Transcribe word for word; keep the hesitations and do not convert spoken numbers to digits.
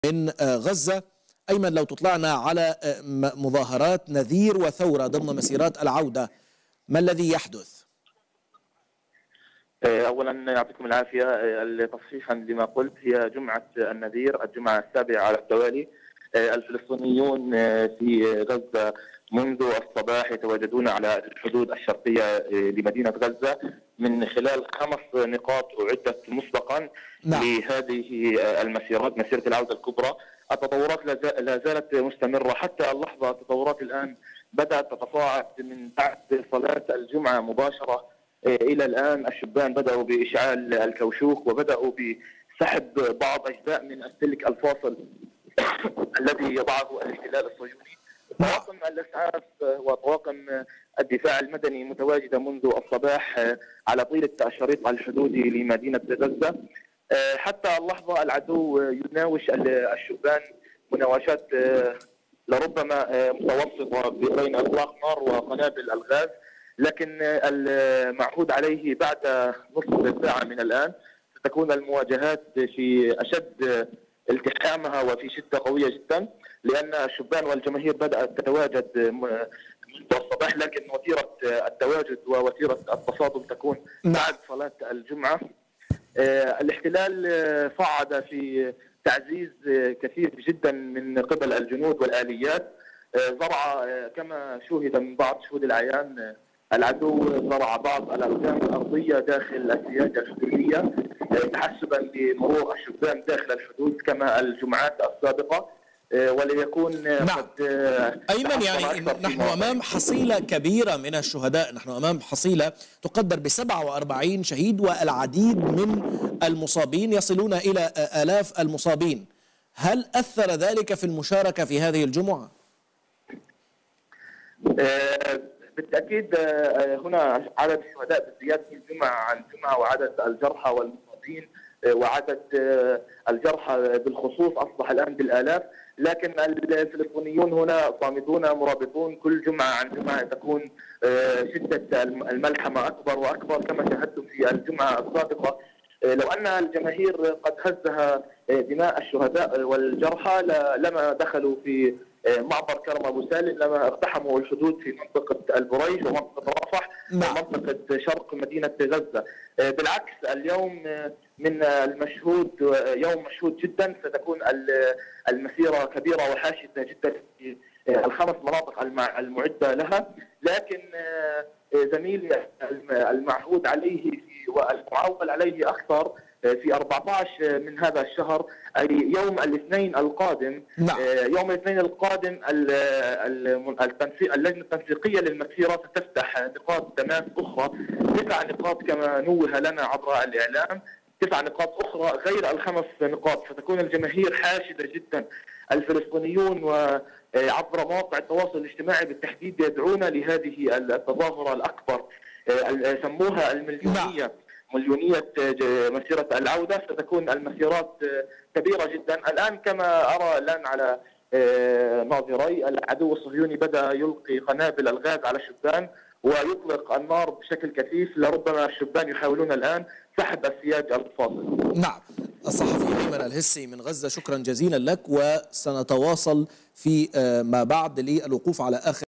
من غزة. أيمن، لو تطلعنا على مظاهرات نذير وثورة ضمن مسيرات العودة، ما الذي يحدث؟ أولا يعطيكم العافية. تصحيحا لما قلت، هي جمعة النذير، الجمعة السابعة على التوالي. الفلسطينيون في غزة منذ الصباح يتواجدون على الحدود الشرقية لمدينة غزة من خلال خمس نقاط أعدت مسبقا نعم. لهذه المسيرات، مسيرة العودة الكبرى. التطورات لا زالت مستمرة حتى اللحظة. التطورات الآن بدأت تتصاعد من بعد صلاة الجمعة مباشرة إلى الآن. الشبان بدأوا بإشعال الكوشوك وبدأوا بسحب بعض أجزاء من السلك الفاصل الذي يضعه الاحتلال الصهيوني. طواقم الإسعاف وطواقم الدفاع المدني متواجدة منذ الصباح على طيلة الشريط الحدودي لمدينة غزة. حتى اللحظة العدو يناوش الشبان مناوشات لربما متوسطة بين إطلاق نار وقنابل الغاز، لكن المعهود عليه بعد نصف ساعة من الآن ستكون المواجهات في أشد التحامها وفي شدة قوية جدا، لأن الشبان والجماهير بدأت تتواجد منذ الصباح، لكن وتيرة التواجد ووتيرة التصادم تكون بعد صلاة الجمعة. الاحتلال صعد في تعزيز كثير جدا من قبل الجنود والآليات. زرع كما شوهد من بعض شهود العيان، العدو زرع بعض الألغام الأرضية داخل السياج الحدودية تحسبا لمرور الشبان داخل الحدود كما الجمعات السابقة، وليكون نعم. قد أيمن، يعني نحن أمام حصيلة كبيرة من الشهداء، نحن أمام حصيلة تقدر ب سبعة وأربعين شهيد والعديد من المصابين، يصلون إلى آلاف المصابين. هل أثر ذلك في المشاركة في هذه الجمعة؟ أه بالتأكيد هنا عدد الشهداء بالزيادة من جمعة عن جمعة، وعدد الجرحى والمصابين وعدد الجرحى بالخصوص أصبح الآن بالآلاف، لكن الفلسطينيون هنا صامدون مرابطون. كل جمعة عن جمعة تكون شدة الملحمة أكبر وأكبر كما شاهدتم في الجمعة السابقة. لو أن الجماهير قد هزها دماء الشهداء والجرحى لما دخلوا في معبر كرم أبو سالم، لما اقتحموا الحدود في منطقة البريج ومنطقة رفح ومنطقة شرق مدينة غزة. بالعكس، اليوم من المشهود يوم مشهود جدا، ستكون المسيرة كبيرة وحاشدة جدا في الخمس مناطق المعدة لها، لكن زميل المعهود عليه والمعول عليه أكثر في أربعة عشر من هذا الشهر، أي يوم الاثنين القادم. نعم. يوم الاثنين القادم التنسيق اللجنة التنسيقية للمسيرة ستفتح نقاط تماس أخرى، تسع نقاط كما نوه لنا عبر الإعلام، تسع نقاط أخرى غير الخمس نقاط. ستكون الجماهير حاشدة جدا. الفلسطينيون وعبر مواقع التواصل الاجتماعي بالتحديد يدعون لهذه التظاهرة الأكبر، سموها المليونية، مليونية مسيرة العودة. ستكون المسيرات كبيرة جدا. الآن كما أرى الآن على ناظري، العدو الصهيوني بدأ يلقي قنابل الغاز على الشبان ويطلق النار بشكل كثيف، لربما الشبان يحاولون الآن سحب السياج الفاصل. نعم. الصحفي أيمن الهسي من غزة، شكرا جزيلا لك، وسنتواصل في ما بعد للوقوف على آخر